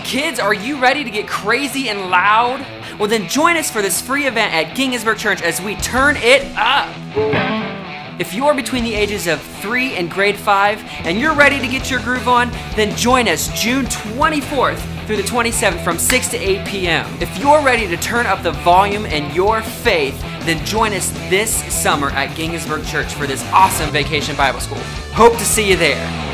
kids, are you ready to get crazy and loud? Well, then join us for this free event at Ginghamsburg Church as we turn it up. If you're between the ages of 3 and grade 5 and you're ready to get your groove on, then join us June 24th through the 27th from 6 to 8 p.m. If you're ready to turn up the volume in your faith, then join us this summer at Ginghamsburg Church for this awesome Vacation Bible School. Hope to see you there.